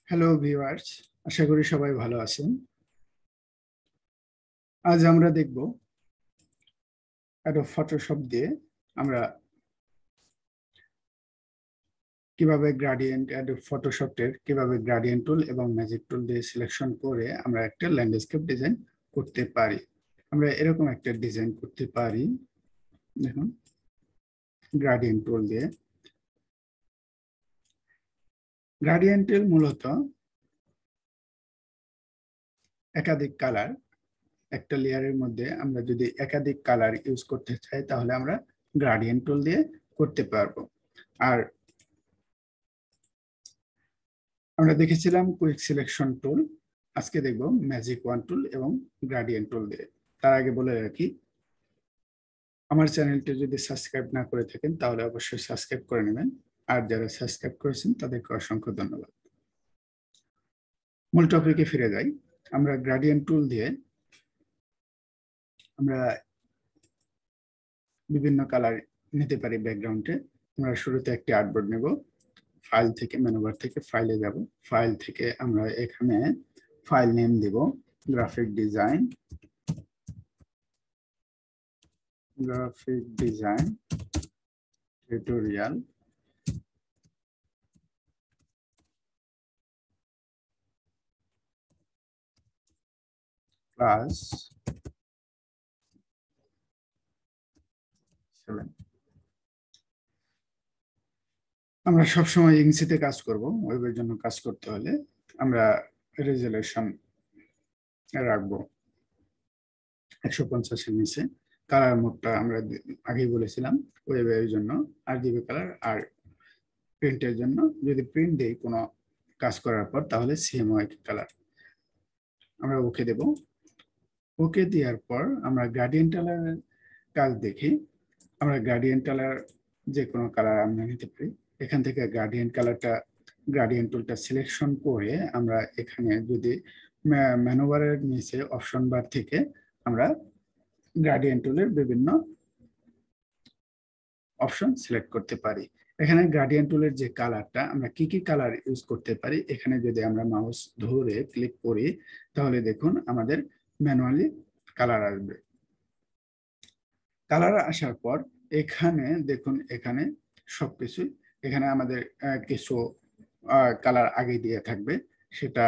Hello viewers, আশা করি সবাই ভালো আছেন। আজ আমরা দেখব একটা ফটোশপ দিয়ে আমরা কিভাবে ফটোশপের কিভাবে গ্রাডিয়েন্ট টুল এবং ম্যাজিক টুল দিয়ে সিলেকশন করে আমরা একটা ল্যান্ডস্কেপ ডিজাইন করতে পারি। আমরা এরকম একটা ডিজাইন করতে পারি। দেখুন, গ্রাডিয়েন্ট টুল দিয়ে। গ্রাডিয়েন্ট টুল মূলত একাধিক কালার, একটা লেয়ারের মধ্যে আমরা যদি একাধিক কালার ইউজ করতে চাই তাহলে আমরা গ্রাডিয়েন্ট টুল দিয়ে করতে পারবো। আর আমরা দেখেছিলাম কুইক সিলেকশন টুল, আজকে দেখব ম্যাজিক ওয়ান টুল এবং গ্রাডিয়েন্ট টুল দিয়ে। তার আগে বলে রাখি, আমার চ্যানেলটি যদি সাবস্ক্রাইব না করে থাকেন তাহলে অবশ্যই সাবস্ক্রাইব করে নেবেন, আর যারা সাবস্ক্রাইব করেছেন তাদেরকে অসংখ্য ধন্যবাদ। মূল টপিকে ফিরে যাই। আমরা গ্রাডিয়েন্ট টুল দিয়ে আমরা বিভিন্ন কালার নিতে পারি ব্যাকগ্রাউন্ডে। আমরা শুরুতে একটি আর্টবোর্ড নেব, ফাইল থেকে মেনুবার থেকে ফাইলে যাব। ফাইল থেকে আমরা এখানে ফাইল নেম দেব গ্রাফিক ডিজাইন, টিউটোরিয়াল ক্লাস 7। আমরা সবসময় ইংরেজিতে কাজ করব, ওয়েবের জন্য কাজ করতে হলে আমরা রেজুলেশন রাখবো 150-এর নিচে। কালার মোডটা আমরা আগেই বলেছিলাম ওয়েবের জন্য RGB কালার, আর প্রিন্টের জন্য যদি প্রিন্ট দেই কোনো কাজ করার পর তাহলে CMYK কালার। আমরা ওকে দেব। ওকে দেওয়ার পর আমরা গ্রেডিয়েন্ট কালারের কাজ দেখি। আমরা গ্রেডিয়েন্ট কালার যে কোনো কালার আমরা নিতে পারি। এখান থেকে গ্রেডিয়েন্ট টুলটা সিলেকশন করে আমরা এখানে যদি মেনুবারের নিচে অপশন বার থেকে আমরা গ্রেডিয়েন্ট টুলের বিভিন্ন অপশন সিলেক্ট করতে পারি। এখানে গ্রেডিয়েন্ট টুলের যে কালারটা আমরা কি কি কালার ইউজ করতে পারি, এখানে যদি আমরা মাউস ধরে ক্লিক করি তাহলে দেখুন আমাদের ম্যানুয়ালি কালার আসবে। কালার আসার পর এখানে দেখুন, এখানে সবকিছু, এখানে আমাদের কিছু কালার আগে দিয়ে থাকবে, সেটা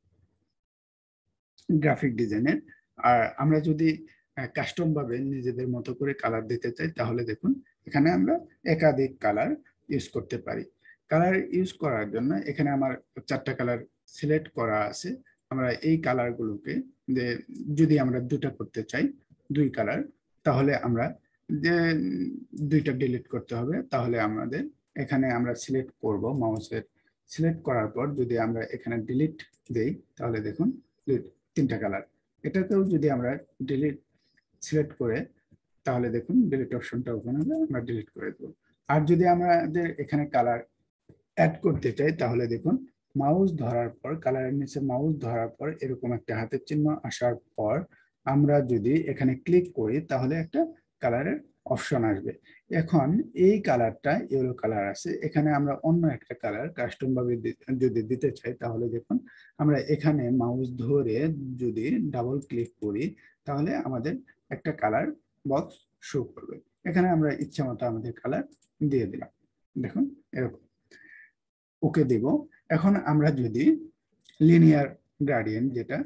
গ্রাফিক ডিজাইনের। আর আমরা যদি কাস্টম ভাবে নিজেদের মতো করে কালার দিতে চাই তাহলে দেখুন এখানে আমরা একাধিক কালার ইউজ করতে পারি। কালার ইউজ করার জন্য এখানে আমার 4টা কালার সিলেক্ট করা আছে। আমরা এই কালারগুলোকে যদি আমরা দুটা করতে চাই, 2 কালার, তাহলে আমরা যে 2টা ডিলিট করতে হবে। তাহলে আমাদের এখানে আমরা সিলেক্ট করব, মাউসের সিলেক্ট করার পর যদি আমরা এখানে ডিলিট দেই তাহলে দেখুন 3টা কালার। এটাতেও যদি আমরা ডিলিট সিলেক্ট করে তাহলে দেখুন ডিলিট অপশনটা ওপেন হবে, আমরা ডিলিট করে দেবো। আর যদি আমাদের এখানে কালার অ্যাড করতে চাই তাহলে দেখুন মাউস ধরার পর, কালারের নিচে মাউস ধরার পর এরকম একটা হাতের চিহ্ন আসার পর আমরা যদি এখানে ক্লিক করি তাহলে একটা কালারের অপশন আসবে। এখন এই কালারটা ইয়েলো কালার আছে, এখানে আমরা অন্য একটা কালার কাস্টম ভাবে যদি দিতে চাই তাহলে দেখুন আমরা এখানে মাউস ধরে যদি ডাবল ক্লিক করি তাহলে আমাদের একটা কালার বক্স শো করবে। এখানে আমরা ইচ্ছা মতো আমাদের কালার দিয়ে দিলাম, দেখুন এরকম। ওকে দেব। এখন আমরা যদি লিনিয়ার গ্রেডিয়েন্ট, যেটা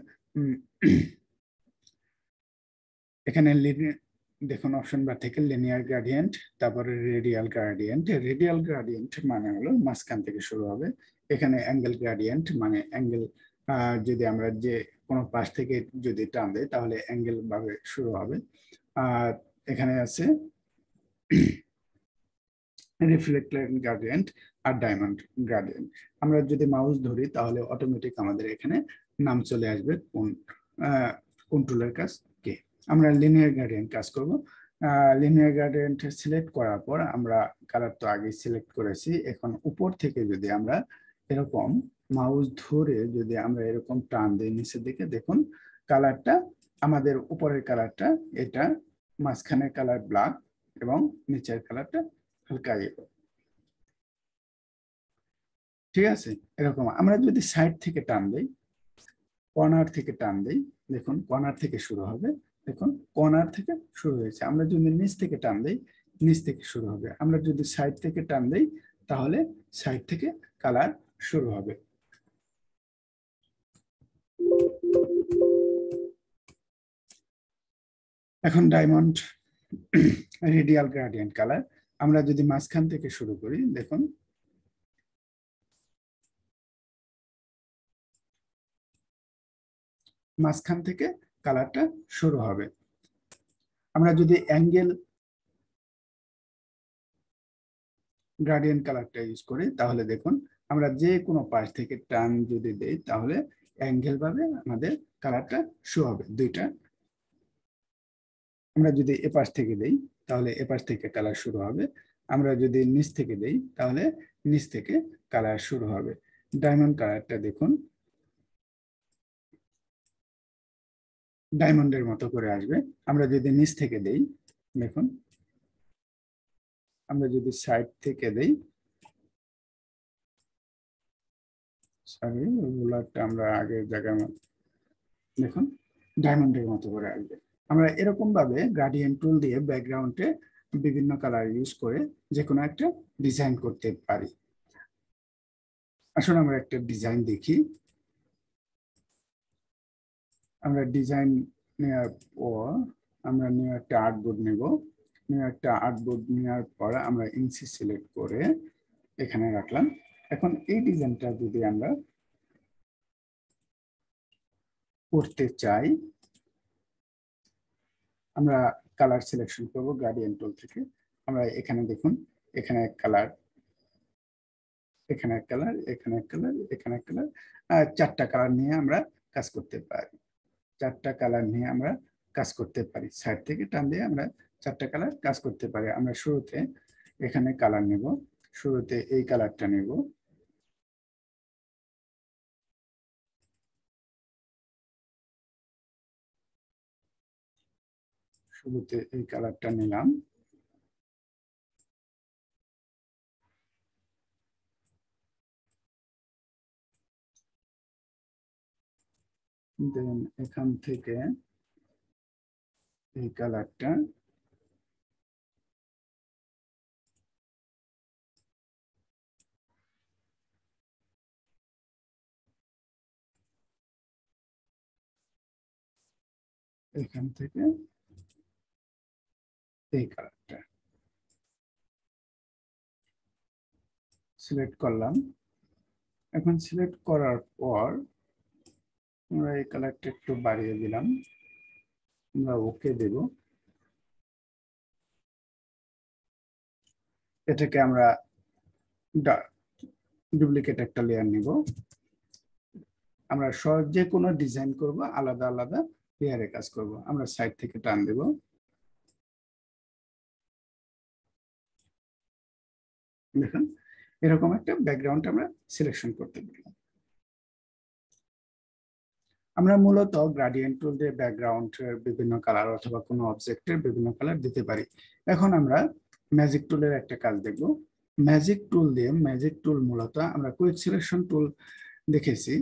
এখানে দেখুন অপশন বার থেকে লিনিয়ার গ্রেডিয়েন্ট, তারপরে রেডিয়াল গ্রেডিয়েন্ট। রেডিয়াল গ্রেডিয়েন্ট মানে হলো মাঝখান থেকে শুরু হবে। এখানে অ্যাঙ্গেল গ্রেডিয়েন্ট মানে অ্যাঙ্গেল, যদি আমরা যে কোনো পাশ থেকে যদি টান দেই তাহলে অ্যাঙ্গেল ভাবে শুরু হবে। আর এখানে আছে রিফ্লেক্টেড গ্রেডিয়েন্ট আর ডায়মন্ড গ্রেডিয়েন্ট। আমরা যদি মাউস ধরি তাহলে অটোমেটিক আমাদের এখানে নাম চলে আসবে কোন টুলের কাজ কে। আমরা লিনিয়ার গ্রেডিয়েন্ট কাজ করব। লিনিয়ার গ্রেডিয়েন্ট সিলেক্ট করার পর আমরা কালার তো আগে সিলেক্ট করেছি, এখন উপর থেকে যদি আমরা এরকম মাউস ধরে যদি আমরা এরকম টান দিই নিচের দিকে, দেখুন কালারটা আমাদের উপরের কালারটা এটা, মাঝখানের কালার ব্ল্যাক এবং নিচের কালারটা হালকা ইয়েলো। ঠিক আছে, এরকম আমরা যদি সাইড থেকে টান দেই, কর্নার থেকে টান দেই, দেখুন কর্নার থেকে শুরু হবে, দেখুন কর্নার থেকে শুরু হয়েছে। আমরা যদি নিচ থেকে টান দেই, নিচ থেকে শুরু হবে। আমরা যদি সাইড থেকে টান দেই, তাহলে সাইড থেকে কালার শুরু হবে। এখন ডায়মন্ড রেডিয়াল গ্রেডিয়েন্ট কালার, আমরা যদি মাঝখান থেকে শুরু করি, দেখুন মাঝখান থেকে কালারটা শুরু হবে। আমরা যদি অ্যাঙ্গেল গ্রেডিয়েন্ট কালারটা ইউজ করি, তাহলে দেখুন আমরা যে কোনো পাশ থেকে টান যদি দেই, তাহলে অ্যাঙ্গেল ভাবে আমাদের কালারটা শো হবে দুইটা। আমরা যদি এপাশ থেকে দেই, তাহলে এপাশ থেকে কালার শুরু হবে। আমরা যদি নিচ থেকে দেই, তাহলে নিচ থেকে কালার শুরু হবে। ডায়মন্ড কালারটা দেখুন ডায়মন্ডের মতো করে আসবে। আমরা যদি নিচ থেকে দেই, দেখুন আমরা যদি সাইড থেকে দেই, সরি রুলারটা আমরা আগের জায়গায়, দেখুন ডায়মন্ডের মতো করে আসবে। আমরা এরকম ভাবে গ্রেডিয়েন্ট টুল দিয়ে ব্যাকগ্রাউন্ডে বিভিন্ন কালার ইউজ করে যে কোনো একটা ডিজাইন করতে পারি। আসলে আমরা একটা ডিজাইন দেখি। আমরা ডিজাইন নেওয়ার পর আমরা নিউ একটা আর্টবোর্ড নেব। নিউ একটা আর্টবোর্ড নেওয়ার পর আমরা ইঞ্চি সিলেক্ট করে এখানে রাখলাম। এখন এই ডিজাইনটা যদি আমরা করতে চাই, আমরা কালার সিলেকশন করব গ্রেডিয়েন্ট টুল থেকে। আমরা এখানে দেখুন, এখানে এক কালার, এখানে এক কালার, এখানে এক কালার, এখানে এক কালার, চারটা কালার নিয়ে আমরা কাজ করতে পারি। চারটা কালার নিয়ে আমরা কাজ করতে পারি। সাইড থেকে টান দিয়ে আমরা চারটা কালার কাজ করতে পারি। আমরা শুরুতে এখানে কালার নেব, শুরুতে এই কালারটা নেব, শুরুতে এই কালারটা নিলাম। দেন এখান থেকে এই কালারটা, এখান থেকে এই কালারটা সিলেক্ট করলাম। এখন সিলেক্ট করার পর আমরা এই কালারটা একটু বাড়িয়ে দিলাম, আমরা ওকে দেব। এটাকে আমরা ডুপ্লিকেট একটা লেয়ার নিব। আমরা যে কোনো ডিজাইন করব আলাদা আলাদা লেয়ারে কাজ করব। আমরা সাইড থেকে টান দেব, দেখুন এরকম একটা ব্যাকগ্রাউন্ড আমরা সিলেকশন করতে পারলাম। আমরা মূলত গ্রেডিয়েন্ট টুল দিয়ে ব্যাকগ্রাউন্ডের বিভিন্ন কালার অথবা কোনো অবজেক্টের বিভিন্ন কালার দিতে পারি। এখন আমরা ম্যাজিক টুলের একটা কাজ দেখব। ম্যাজিক টুল মূলত আমরা কুইক সিলেকশন টুল দেখেছি।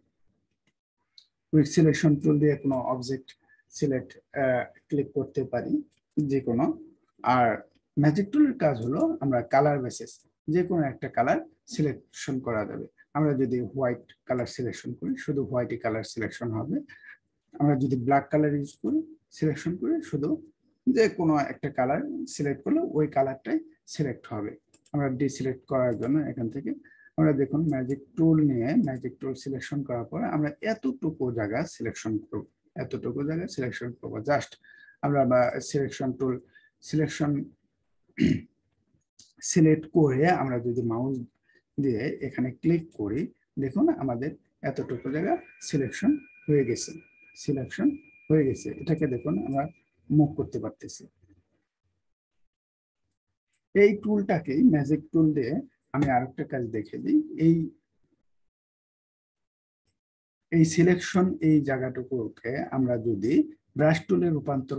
কুইক সিলেকশন টুল দিয়ে কোনো অবজেক্ট সিলেক্ট ক্লিক করতে পারি যে কোনো। আর ম্যাজিক টুলের কাজ হলো আমরা কালার বেসিস যে কোনো একটা কালার সিলেকশন করা যাবে। আমরা যদি হোয়াইট কালার সিলেকশন করি, শুধু হোয়াইটই কালার সিলেকশন হবে। আমরা যদি ব্ল্যাক কালার ইউজ করি, সিলেকশন করি, শুধু যে কোনো একটা কালার সিলেক্ট করলে ওই কালারটাই সিলেক্ট হবে। আমরা ডিসিলেক্ট করার জন্য এখান থেকে আমরা দেখুন ম্যাজিক টুল নিয়ে ম্যাজিক টুল সিলেকশন করার পরে আমরা এতটুকু জায়গা সিলেকশন করব, এতটুকু জায়গা সিলেকশন করব। জাস্ট আমরা সিলেকশন টুল সিলেকশন সিলেক্ট করে আমরা যদি মাউস দিয়ে এখানে ক্লিক করি, দেখুন আমাদের এতটুকু জায়গা সিলেকশন হয়ে গেছে। সিলেকশন হয়ে গেছে, এটাকে দেখুন আমরা মুভ করতে পারতেছি। এই টুলটাকেই ম্যাজিক টুল দিয়ে আমি আরেকটা কাজ দেখে দিই। এই সিলেকশন এই জায়গাটুকুকে আমরা যদি ব্রাশ টুলে রূপান্তর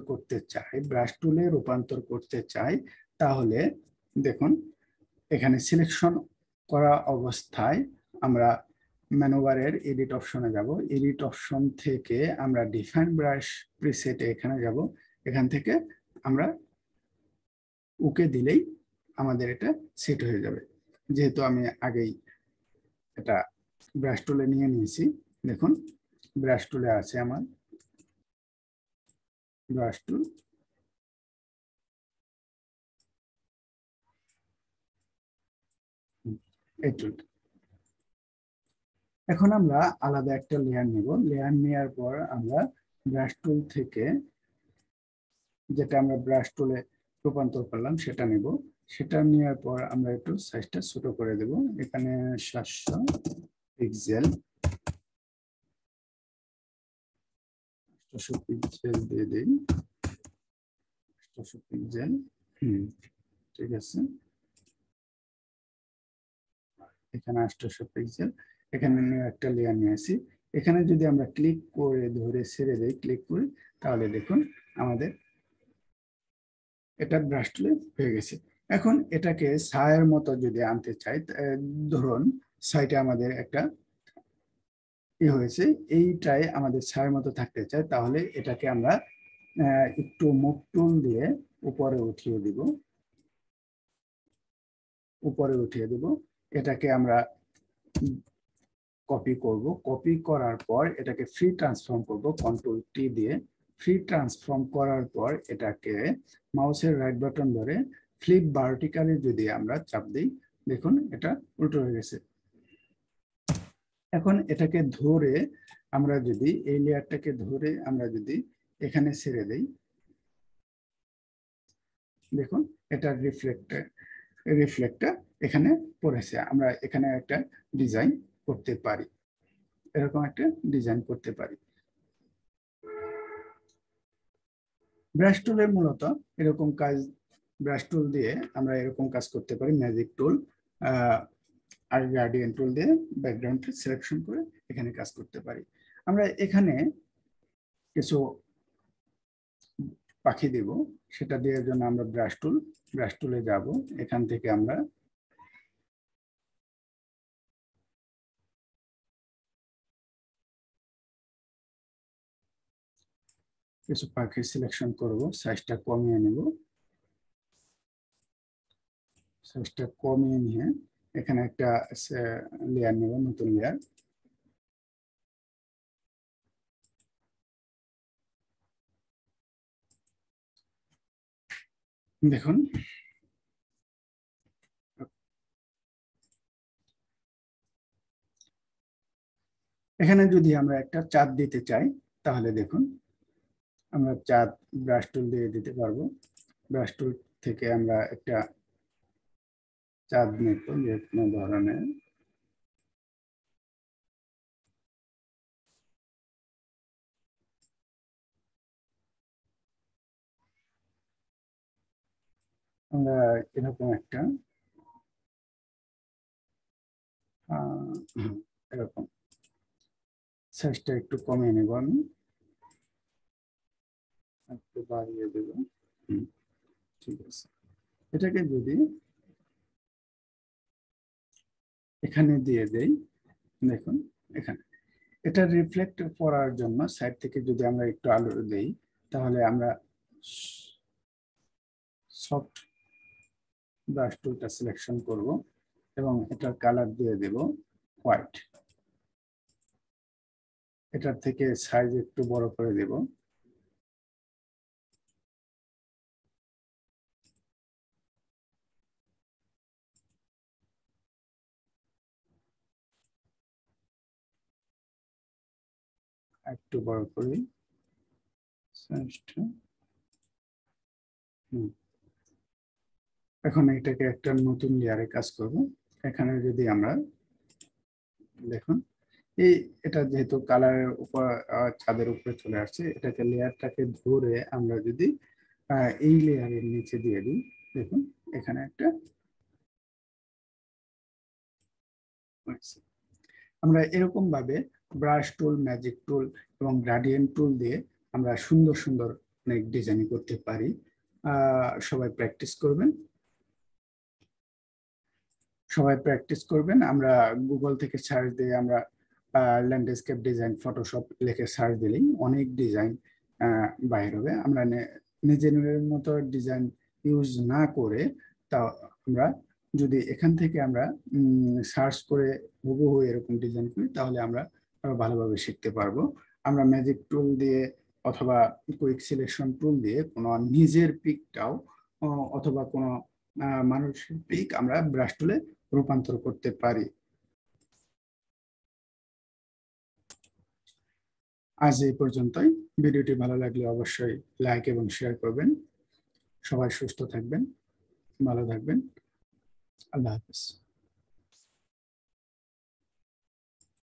করতে চাই, তাহলে দেখুন এখানে সিলেকশন করা অবস্থায় আমরা মেনুবারের এডিট অপশনে যাব। এডিট অপশন থেকে আমরা ডিফাইন ব্রাশ প্রিসেটে এখানে যাব। এখান থেকে আমরা ওকে দিলেই আমাদের এটা সেট হয়ে যাবে। যেহেতু আমি আগেই এটা ব্রাশ টুলে নিয়ে নিয়েছি, দেখুন ব্রাশ টুলে আছে আমার ব্রাশ টুল। এই টুলটা এখন আমরা আলাদা একটা লেয়ার নেব। লেয়ার নেওয়ার পর আমরা ব্রাশ টুল থেকে যেটা আমরা ব্রাশ টুলে রূপান্তর করলাম সেটা নেব। সেটা নেওয়ার পর আমরা একটু সাইজটা ছোট করে দেব। এখানে 700 পিক্সেল 800 পিক্সেল দিয়ে দিই। 800 পিক্সেল, ঠিক আছে। এখানে 800 পিক্সেল, এখানে একটা লেয়ার নিয়ে আসি। এখানে যদি আমরা ক্লিক করে ধরে ছেড়ে দেই, ক্লিক করি, তাহলে দেখুন আমাদের এটা ব্রাশ টুলে হয়ে গেছে। এখন এটাকে ছায়ার মতো যদি আনতে চাই, ধরুন সাইটে আমাদের একটা হয়েছে, এইটাই আমাদের ছায়ার মতো থাকতে চাই, তাহলে এটাকে আমরা একটু মুভ টুল দিয়ে উপরে উঠিয়ে দিব। উপরে উঠিয়ে দিব। এটাকে আমরা কপি করব। কপি করার পর এটাকে ফ্রি ট্রান্সফর্ম করব কন্ট্রোল টি দিয়ে। ফ্রি ট্রান্সফর্ম করার পর এটাকে মাউসের রাইট বাটন ধরে ফ্লিপ ভার্টিক্যালি যদি আমরা চাপ দিই, দেখুন এটা উল্টো হয়ে গেছে। এখন এটাকে ধরে আমরা যদি এই লেয়ারটাকে ধরে আমরা যদি এখানে ছেড়ে দেই, দেখুন এটা রিফ্লেক্টটা এখানে পড়েছে। আমরা এখানে একটা ডিজাইন করতে পারি, এরকম একটা ডিজাইন করতে পারি। ব্রাশ টুলের মূলত এরকম কাজ, ব্রাশ টুল দিয়ে আমরা এরকম কাজ করতে পারি। ম্যাজিক টুল আর গ্রেডিয়েন্ট টুল দিয়ে ব্যাকগ্রাউন্ড সিলেকশন করে এখানে কাজ করতে পারি। আমরা এখানে কিছু পাখি দেব, সেটা দেওয়ার জন্য আমরা ব্রাশ টুলে যাব। এখান থেকে আমরা কিছু পাখি সিলেকশন করব, সাইজটা কমিয়ে নেব। সাইজটা কমিয়ে নিয়ে এখানে একটা লেয়ার নেব, নতুন লেয়ার। দেখুন এখানে যদি আমরা একটা চাঁদ দিতে চাই, তাহলে দেখুন আমরা চাঁদ ব্রাশ টুল দিয়ে দিতে পারবো। ব্রাশ টুল থেকে আমরা একটা চাঁদ নেব, যে কোনো ধরনের। আমরা এরকম একটা এরকম সাইজটা একটু কমিয়ে নেব, আমি একটু বাড়িয়ে দেব। ঠিক আছে। এটাকে যদি এখানে দিয়ে দেই, দেখুন এখানে এটা রিফ্লেক্ট করার জন্য সাইড থেকে যদি আমরা একটু আলো দেই, তাহলে আমরা সফট ব্রাশ টুলটা সিলেকশন করব এবং এটার কালার দিয়ে দেব হোয়াইট। এটার থেকে সাইজ একটু বড় করে দেব। একটু বড় করি সাইজটা। এখন এটাকে একটা নতুন লেয়ারে কাজ করব। এখানে যদি আমরা দেখুন এই এটা যেহেতু কালারের উপর ছাদের উপরে চলে আসছে, এটাকে লেয়ারটাকে ধরে আমরা যদি এই লেয়ারের নিচে দিয়ে দিই, দেখুন এখানে একটা হয়েছে। আমরা এরকম ভাবে ব্রাশ টুল, ম্যাজিক টুল এবং গ্রেডিয়েন্ট টুল দিয়ে আমরা সুন্দর সুন্দর অনেক ডিজাইন করতে পারি। সবাই প্র্যাকটিস করবেন। সবাই প্র্যাকটিস করবেন। আমরা গুগল থেকে সার্চ দিয়ে আমরা ল্যান্ডস্কেপ ডিজাইন ফটোশপ লিখে সার্চ দিলেই অনেক ডিজাইন বাইর হবে। আমরা নিজের মতো ডিজাইন ইউজ না করে তা আমরা যদি এখান থেকে আমরা সার্চ করে হুবহু এরকম ডিজাইন করি তাহলে আমরা আরো ভালোভাবে শিখতে পারবো। আমরা ম্যাজিক টুল দিয়ে অথবা কুইক সিলেকশন টুল দিয়ে কোনো নিজের পিকটাও অথবা কোনো মানুষের পিক আমরা ব্রাশ টুলে রূপান্তর করতে পারি। আজ এই পর্যন্তই। ভিডিওটি ভালো লাগলে অবশ্যই লাইক এবং শেয়ার করবেন। সবাই সুস্থ থাকবেন, ভালো থাকবেন। আল্লাহ হাফেজ।